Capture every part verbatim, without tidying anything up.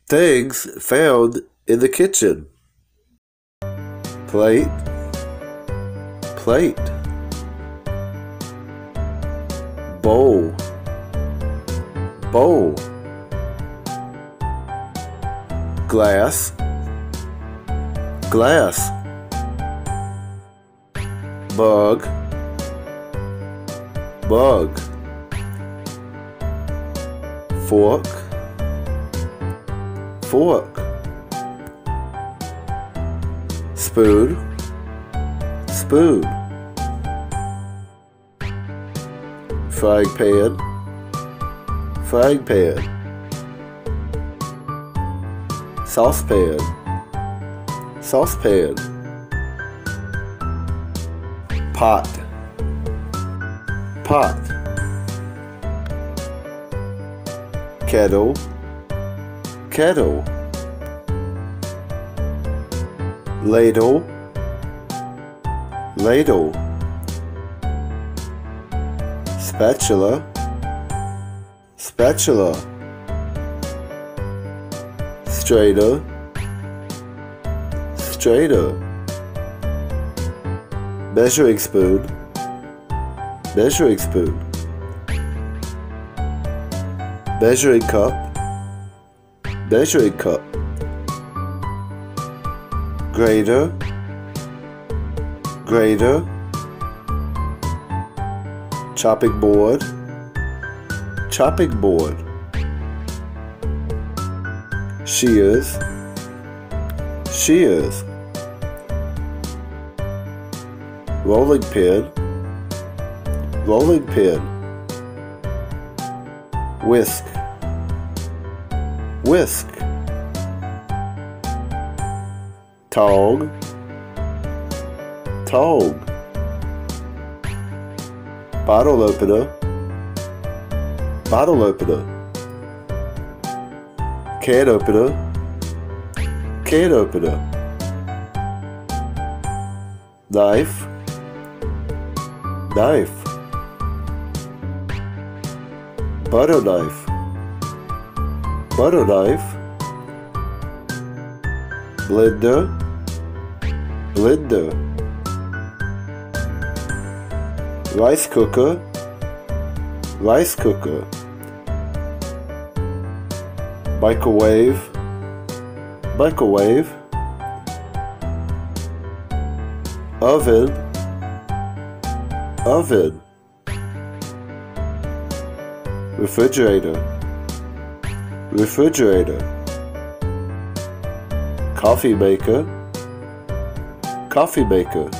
Things found in the kitchen. Plate, plate. Bowl, bowl. Glass, glass. Mug, mug. Fork, fork. Spoon, spoon. Frying pan, frying pan. Saucepan, saucepan. Pot, pot. Kettle, kettle. Ladle, ladle. Spatula, spatula. Strainer, strainer. Measuring spoon, measuring spoon. Measuring cup, measuring cup. Grater, grater. Chopping board, chopping board. Shears, shears. Rolling pin, rolling pin. Whisk, whisk. Tong, tong. Bottle opener, bottle opener. Can opener, can opener. Knife, knife. Butter knife, butter knife. Blender, blender. Rice cooker, rice cooker. Microwave, microwave. Oven, oven. Refrigerator, refrigerator. Coffee maker, coffee maker.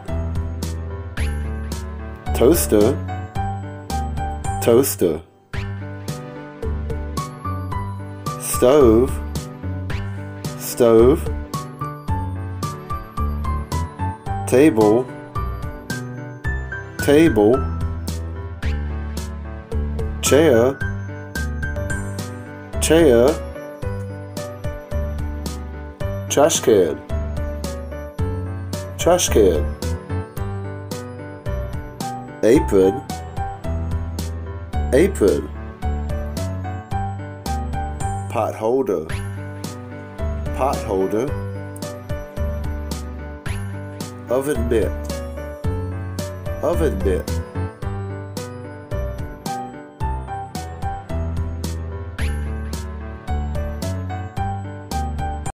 Toaster, toaster. Stove, stove. Table, table. Chair, chair. Trash can, trash can. Apron, apron. Pot holder, pot holder. Oven mitt, oven mitt.